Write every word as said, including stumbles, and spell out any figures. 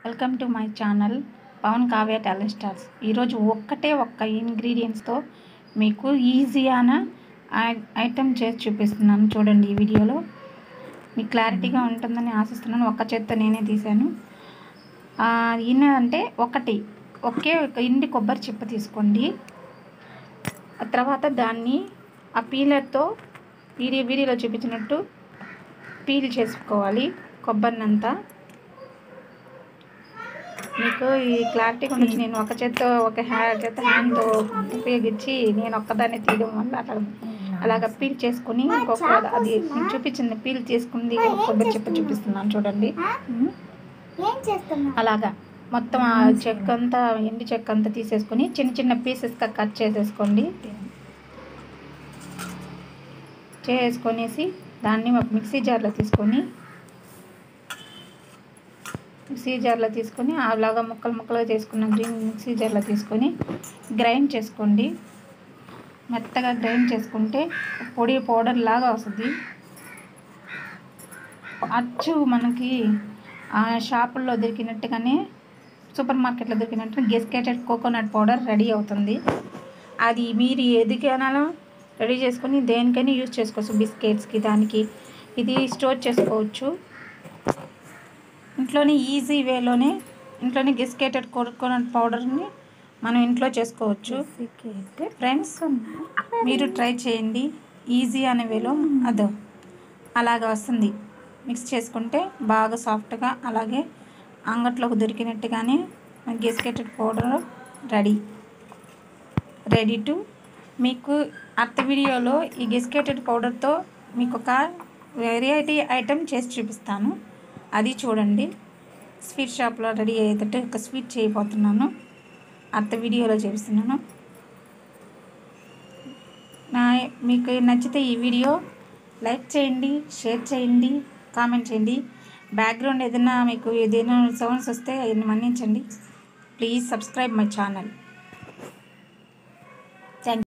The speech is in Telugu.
Welcome to my channel Pavan Kavya talent stars. ఈరోజు ఒక్కటే ఒక్క ఇంగ్రీడియంట్స్తో మీకు ఈజీயான ఐటెం చేసి చూపిస్తున్నాను. చూడండి, ఈ వీడియోలో మీకు క్లారిటీగా ఉంటుందని ఆశిస్తున్నాను. ఒక్క చేత్తో నేనే తీశాను. ఈయన అంటే ఒకటి ఒకే ఒక ఇండి కొబ్బరి చిప్ప తీసుకోండి. ఆ తర్వాత దాన్ని ఆ పీలర్తో వీడియో వీడియోలో చూపించినట్టు పీల్ చేసుకోవాలి కొబ్బరినంతా. మీకు ఈ క్లారిటీగా ఉండొచ్చు. నేను ఒక చేత్తో ఒక హ్యా చేత హ్యాండ్తో ఉపయోగించి నేను ఒక్కదాన్ని తీయడం వల్ల అట్లా అలాగ పీల్ చేసుకుని ఇంకొక అది నేను చూపించింది పీల్ చేసుకుంది కొబ్బరి చెప్ప చూపిస్తున్నాను. చూడండి, అలాగా మొత్తం ఆ చెక్క అంతా ఎండి చెక్క అంతా తీసేసుకొని చిన్న చిన్న పీసెస్గా కట్ చేసేసుకోండి. చేసుకొనేసి దాన్ని మిక్సీ జార్లో తీసుకొని మిక్సీ జార్లో తీసుకొని అలాగా ముక్కలు ముక్కలుగా చేసుకున్న గ్రీన్ మిక్సీ జార్లో తీసుకొని గ్రైండ్ చేసుకోండి. మెత్తగా గ్రైండ్ చేసుకుంటే పొడి పౌడర్ లాగా వస్తుంది. అచ్చు మనకి షాపుల్లో దొరికినట్టుగానే సూపర్ మార్కెట్లో దొరికినట్టు గెస్కేటెడ్ కోకోనట్ పౌడర్ రెడీ అవుతుంది. అది మీరు ఎదికైనా రెడీ చేసుకొని దేనికైనా యూజ్ చేసుకోవచ్చు. బిస్కెట్స్కి దానికి ఇది స్టోర్ చేసుకోవచ్చు. ఇంట్లోనే ఈజీ వేలోనే ఇంట్లోనే గెస్కేటెడ్ కోకోనట్ పౌడర్ని మనం ఇంట్లో చేసుకోవచ్చు. ఫ్రెండ్స్, మీరు ట్రై చేయండి. ఈజీ అనే వేలో అదో అలాగ వస్తుంది. మిక్స్ చేసుకుంటే బాగా సాఫ్ట్గా అలాగే అంగట్లోకి దొరికినట్టుగానే గెస్కేటెడ్ పౌడర్ రెడీ రెడీ టు మీకు అత్త వీడియోలో ఈ గెస్కేటెడ్ పౌడర్తో మీకు ఒక వెరైటీ ఐటెం చేసి చూపిస్తాను. అది చూడండి. స్వీట్ షాప్లో రెడీ అయ్యేటట్టు ఒక స్వీట్ చేయబోతున్నాను. అత్త వీడియోలో చూపిస్తున్నాను. నా మీకు నచ్చితే ఈ వీడియో లైక్ చేయండి, షేర్ చేయండి, కామెంట్ చేయండి. బ్యాక్గ్రౌండ్ ఏదైనా మీకు ఏదైనా సౌండ్స్ వస్తే అవన్నీ మన్నించండి. Please subscribe my channel. Thank